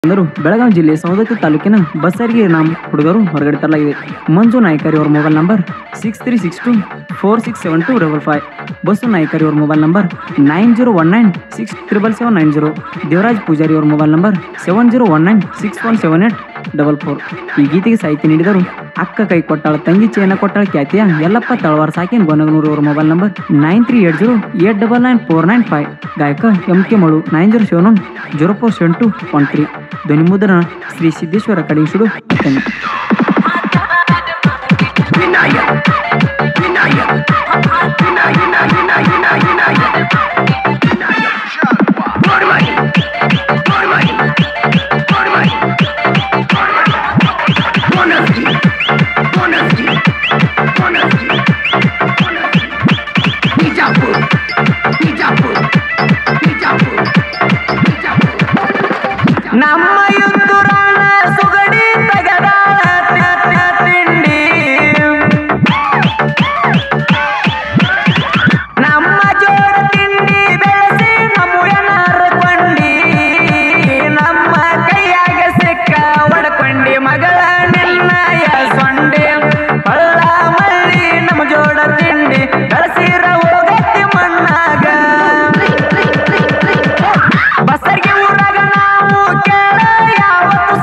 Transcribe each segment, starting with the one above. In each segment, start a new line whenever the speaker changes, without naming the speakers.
ಬೆಳಗಾವಿ ಜಿಲ್ಲೆ ಸವದತ್ತಿ ತಾಲೂಕಿನ ಬಸ್ಸಾರಿಗೆ ಹುಡುಗರು ಹೊರಗಡೆ ತರಲಾಗಿದೆ. ಮಂಜು ನಾಯ್ಕರಿ ಅವರ ಮೊಬೈಲ್ ನಂಬರ್ 6362467255. ಬಸ್ಸು ನಾಯ್ಕರಿ ಅವರ ಮೊಬೈಲ್ ನಂಬರ್ 9019677790. ದೇವರಾಜ್ ಪೂಜಾರಿ ಅವರ ಮೊಬೈಲ್ ನಂಬರ್ 7019617844. ಈ ಗೀತೆಗೆ ಸಾಹಿತ್ಯ ನೀಡಿದರು ಅಕ್ಕ ಕೈ ಕೊಟ್ಟಾಳ ತಂಗಿ ಚೇನ ಕೊಟ್ಟಾಳ ಖ್ಯಾತಿಯ ಯಲ್ಲಪ್ಪ ತಳವಾರ ಸಾಕಿನ ಗೋನಗನೂರು ಅವರ ಮೊಬೈಲ್ ನಂಬರ್ 9380899945. ಗಾಯಕ MK ಮಳು 9071047213. ಧ್ವನಿ ಮುದ್ರಣ ಶ್ರೀ ಸಿದ್ದೇಶ್ವರ ಕಡಿಂಶುಡು ಅತ್ತಂಗಿ. ನಮ್ಮ ಯುದ್ಧರಾಣ ಸುಗಡಿ ತಗದಾಳ ತಿಂಡಿ, ನಮ್ಮ ಜೋಡ ತಿಂಡಿ ಬೆಳೆಸಿ ನಮ್ಮುಯನಾರ ಕೊಂಡಿ, ನಮ್ಮ ಕೈಯಾಗ ಸಿಕ್ಕ ಒಡಕೊಂಡಿ ಮಗಳ ನಿನ್ನಯ ಸೊಂಡೆ, ಹಳ್ಳ ಮಳ್ಳಿ ನಮ್ಮ ಜೋಡ ತಿಂಡಿ ಬೆಳೆಸಿರ ಹೋಗತ್ತಿ ಮಣ್ಣಾಗ. ಬಸರಿಗೆ ಊರಾಗ ನಾವು ಕೇಳ ಯಾವತ್ತು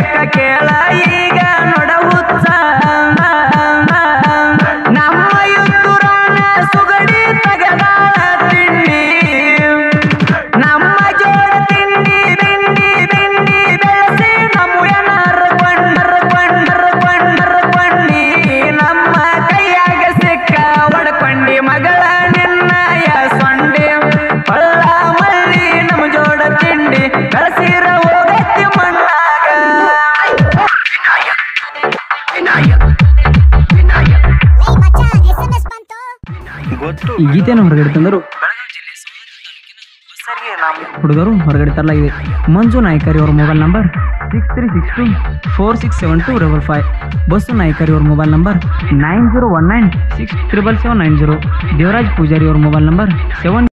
ಬೇಕ ಕೇಳ ಈಗ ನೋಡ ಹುಚ್ಚ ನಮ್ಮ ಯುದ್ಧುರಾನ ಸುಗಡಿ ತಗದಾಳ ತಿಂಡಿ ನಮ್ಮ ಜೋಡ ತಿಂಡಿ ತಿಂಡಿ ತಿಂಡಿ ಬೆಳೆಸಿ ನಮ್ಮ ಏನಾರ ಕೊಂಡಿ ನಮ್ಮ ಕೈಯಾಗ ಸಿಕ್ಕ ಒಡ್ಕೊಂಡಿ ಮಗಳ ನಿನ್ನಯ ಸೊಂಡಿ ಪಳ್ಳ ಮಳ್ಳಿ ನಮ್ಮ ಜೋಡ ತಿಂಡಿ ಕಳಸಿರ ಹೋಗತ್ತಿ ಮಣ್ಣಾಗ ಈ ಗೀತೆಯನ್ನು ಹೊರಗಡೆ ತಂದರು ಹುಡುಗರು ಹೊರಗಡೆ ತರಲಾಗಿದೆ. ಮಂಜು ನಾಯ್ಕರಿ ಅವರ ಮೊಬೈಲ್ ನಂಬರ್ 6362467255. ಬಸ್ಸು ನಾಯ್ಕರಿ ಅವರ ಮೊಬೈಲ್ ನಂಬರ್ 9019677790. ದೇವರಾಜ್ ಪೂಜಾರಿ ಅವರ ಮೊಬೈಲ್ ನಂಬರ್ 7